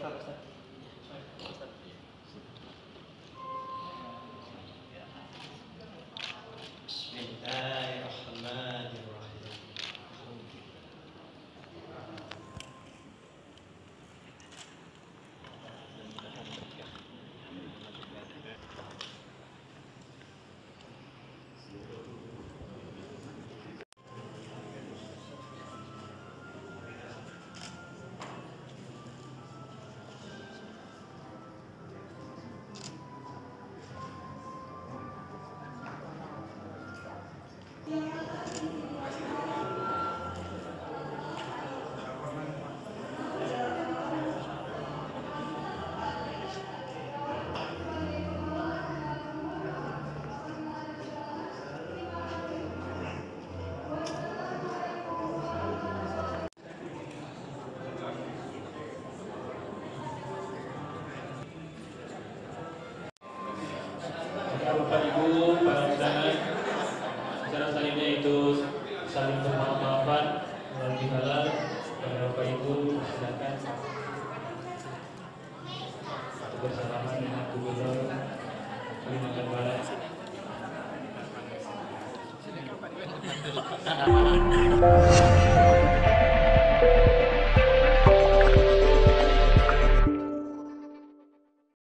Bapak Ibu, para undangan, acara selanjutnya itu saling bermaaf-maafan melalui halal. Kepada Bapak Ibu, silakan untuk bersalaman dengan Gubernur Kalimantan Barat.